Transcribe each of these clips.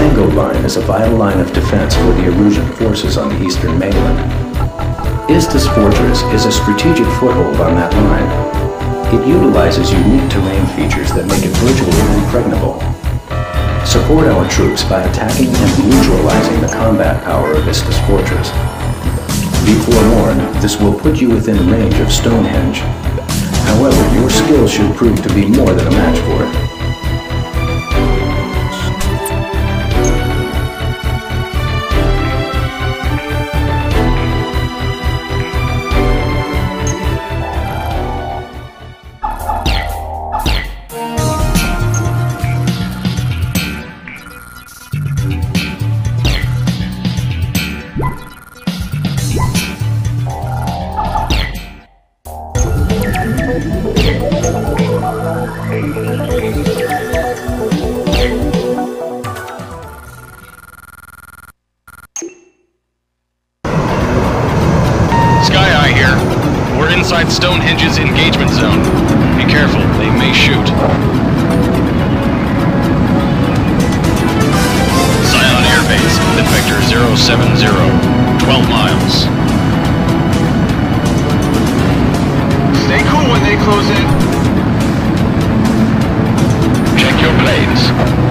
Tango Line is a vital line of defense for the Erusian forces on the eastern mainland. Istis Fortress is a strategic foothold on that line. It utilizes unique terrain features that make it virtually impregnable. Support our troops by attacking and neutralizing the combat power of Istis Fortress. Be forewarned, this will put you within range of Stonehenge. However, your skills should prove to be more than a match for it. Inside Stonehenge's engagement zone. Be careful, they may shoot. Scion Air Base, at vector 070, 12 miles. Stay cool when they close in. Check your planes.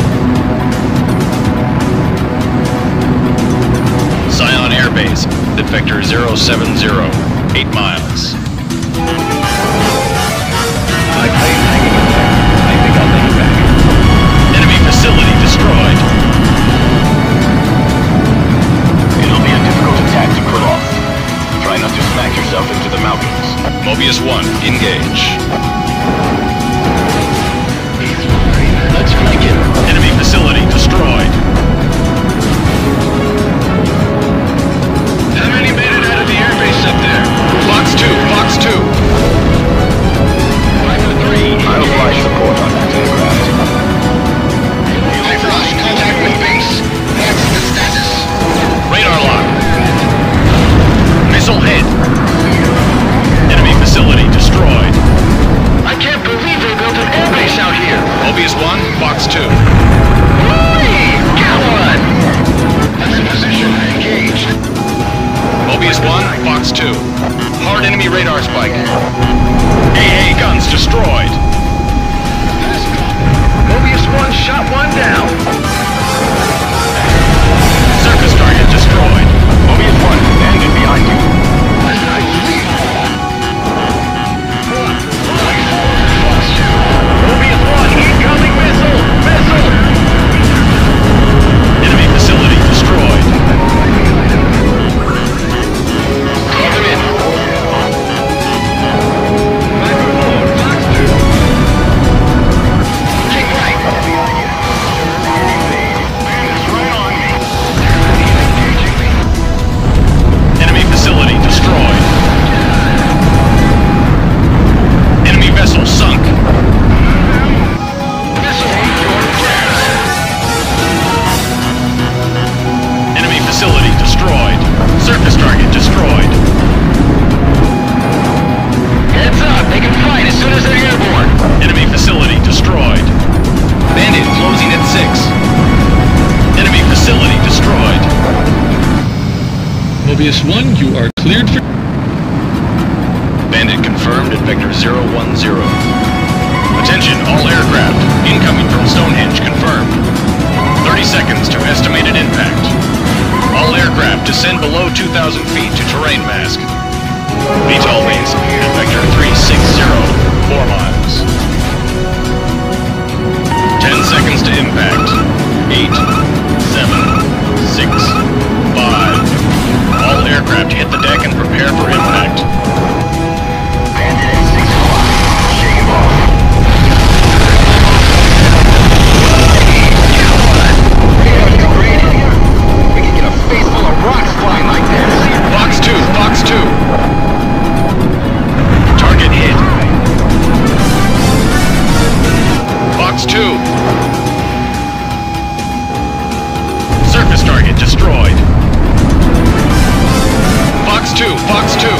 Scion Air Base, at vector 070, 8 miles. I think I'll make it back. Enemy facility destroyed. It'll be a difficult attack to pull off. Try not to smack yourself into the mountains. Mobius 1, engage. Let's flank him. Enemy facility destroyed. How many made it out of the airbase up there? Fox 2, Fox 2. I'll fly support on that aircraft. I've lost contact with base. What's the status? Radar lock. Missile hit. Enemy facility destroyed. I can't believe they built an airbase out here. Mobius 1, Fox 2. Hey, got one! That's the position. Engaged. Mobius 1, Fox 2. Hard enemy radar spike. AA guns destroyed. Mobius 1 shot one down. Surface target destroyed. Mobius 1, bandit behind you. Mobius 1, incoming missile! Missile! Enemy facility destroyed. Close him in. Enemy facility destroyed. Enemy vessel sunk. Enemy facility destroyed. Surface target destroyed. Heads up, they can fight as soon as they're airborne. Enemy facility destroyed. Bandit closing at 6. Enemy facility destroyed. Mobius 1, you are cleared for... Bandit confirmed at vector 010. Attention, all aircraft. Incoming from Stonehenge confirmed. 30 seconds to estimated impact. All aircraft descend below 2,000 feet to terrain mask. VTOL base at vector 360, 4 miles. 10 seconds to impact. 8, 7, 6, 5. All aircraft hit the deck and prepare for impact. Bandit at 6 o'clock. Shake him off. Radar degraded. We can get a face full of rocks flying like this. Fox 2, Fox 2. Target hit. Fox 2. Surface target destroyed. Fox 2, Fox 2.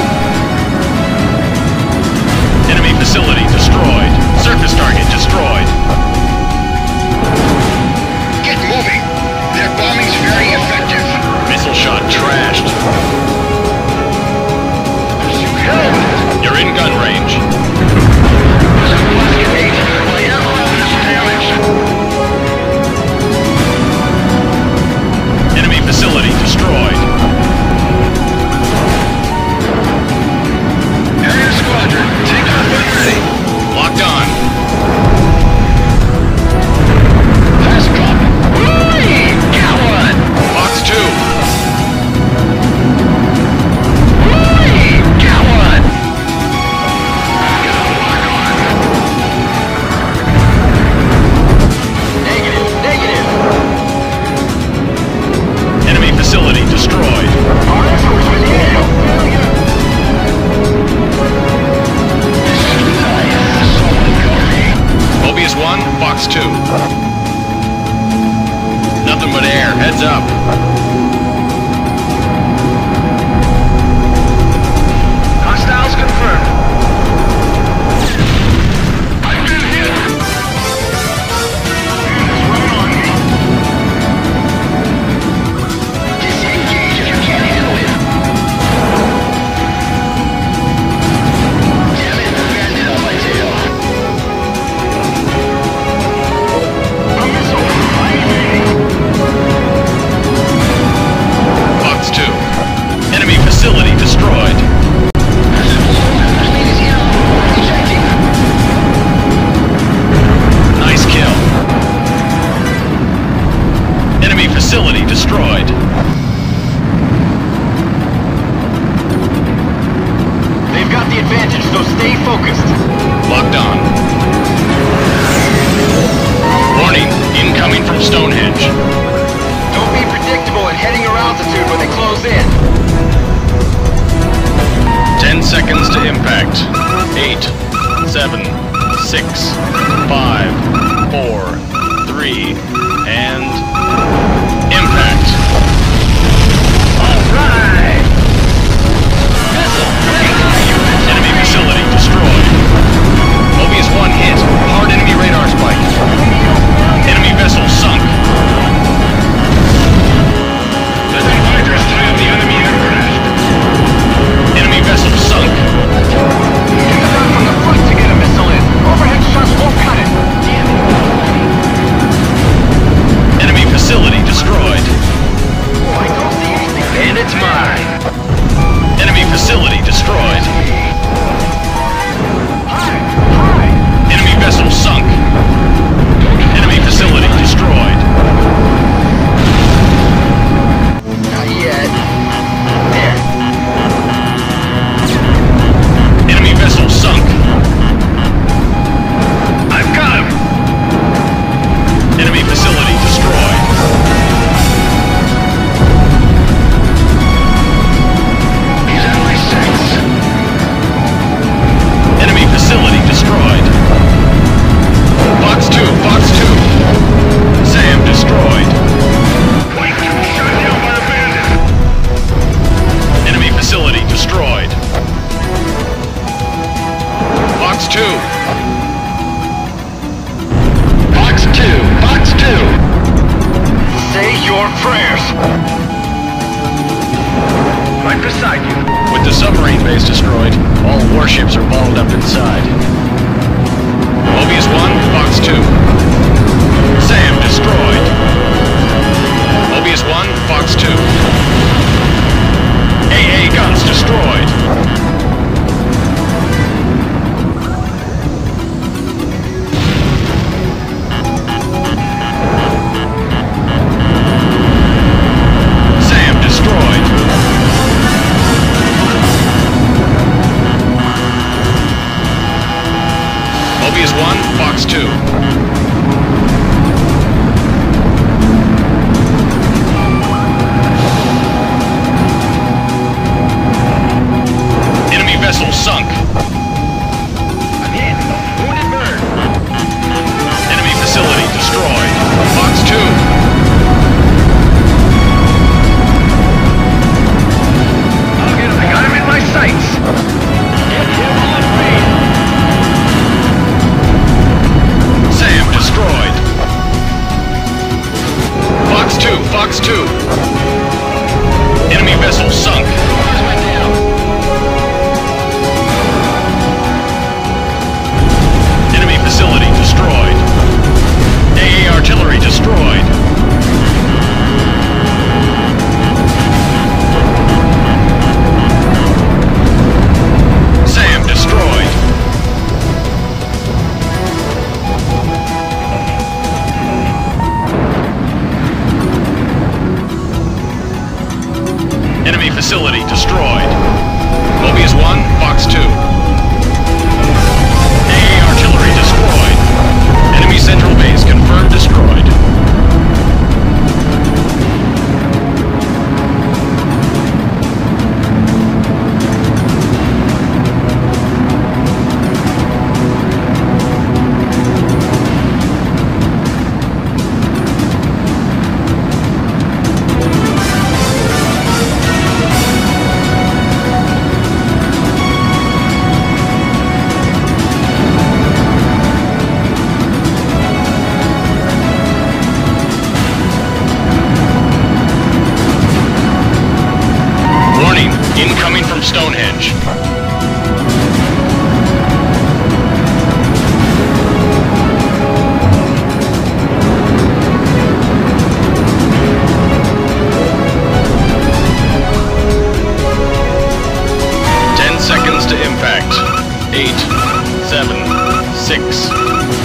Fox 2. Nothing but air. Heads up. Hostiles confirmed. I've been hit. Run on me. Disengage if you can't handle it. Damn it, bandit on my tail. A missile. I'm ready. Fox 2. Enemy facility destroyed. Nice kill. Enemy facility destroyed. They've got the advantage, so stay focused. Locked on. Warning, incoming from Stonehenge. Don't be predictable and heading your altitude when they close in. 10 seconds to impact. 8, 7, 6, 5, 4, 3, and impact. Alright! Enemy facility destroyed. Mobius 1 hit. Hard enemy radar spike. Enemy vessel sunk. The fighters tie up the enemy aircraft. Enemy vessel sunk. Hit the ground from the front to get a missile in. Overhead shots won't cut it. Damn it. Enemy facility destroyed. I don't see anything. And it's mine. Enemy facility destroyed. Hi! Enemy vessel sunk. Enemy facility destroyed. Not yet. There. Enemy vessel sunk. I've got him! Enemy facility destroyed. He's out of my sights. Enemy facility destroyed. Fox 2, Fox 2. Sam destroyed. Wait, shot down by the bandit. Enemy facility destroyed. Fox 2. Fox 2, Fox 2. Say your prayers. Right beside you. With the submarine base destroyed, all warships are balled up inside. Mobius 1, Fox 2. Sam destroyed. Mobius 1, Fox 2. AA guns destroyed. Sam destroyed. Mobius 1, Fox 2. Enemy vessel sunk. I'm hit. Wounded bird. Enemy facility destroyed. Fox 2. I'll get him. I got him in my sights. Get him on me. Sam destroyed. Fox 2, Fox 2. Enemy vessel sunk. Where's my down? Enemy facility destroyed. AA artillery destroyed. Sam destroyed. Enemy facility destroyed. Mobius 1, Fox 2. AA artillery destroyed. Enemy central base confirmed destroyed.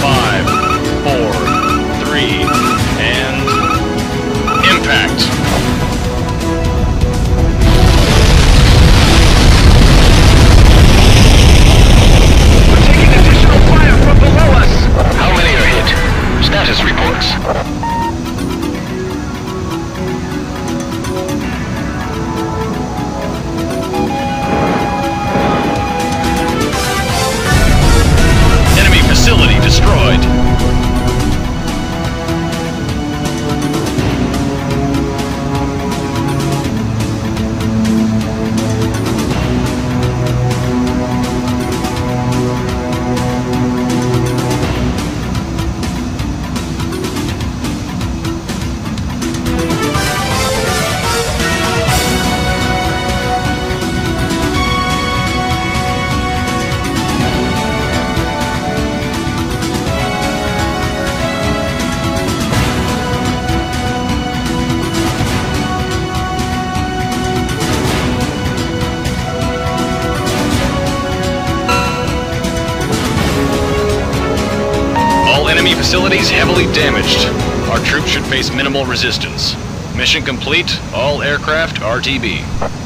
5, 4, 3, and impact. We're taking additional fire from below us! How many are hit? Status reports. Enemy facility destroyed. Enemy facilities heavily damaged. Our troops should face minimal resistance. Mission complete. All aircraft RTB.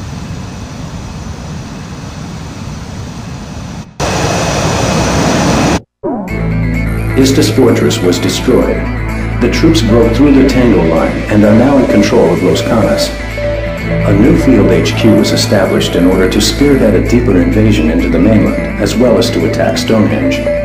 Istis Fortress was destroyed. The troops broke through the Tango line and are now in control of Los Canas. A new field HQ was established in order to spearhead a deeper invasion into the mainland, as well as to attack Stonehenge.